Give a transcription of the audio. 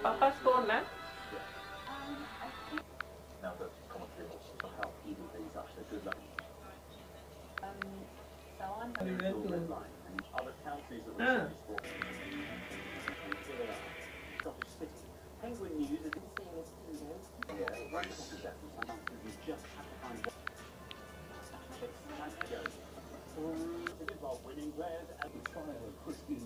Papa score now. Now the commentary on how even these actually good luck. So I'm And going the red line and other counties that Ah. receive sport. Scottish City. Penguin News is seeing this video. yeah, wonderful definitely. Sometimes you just have to find one. That's go. While winning players and style of Christian